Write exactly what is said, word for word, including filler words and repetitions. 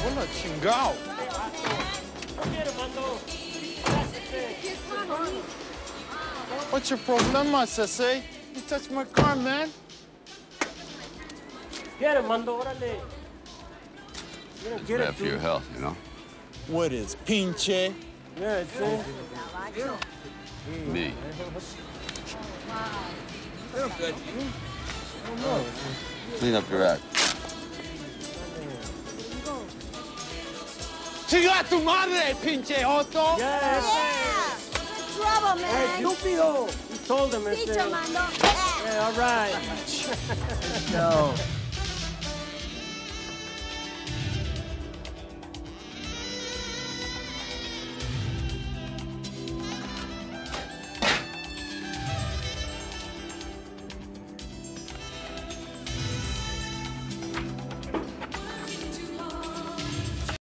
Hola, chingao. What's your problema, Sese? You touched my car, man. Get it, Mando, órale. It's bad for your health, you know? What is pinche? Yeah, see? Me. Clean up your act. Chinga tu madre, pinche Otto! Yeah, Yeah! Good trouble, man. Hey, Stupido! You told him, Teach ese. him, Mando. Yeah, all right. No.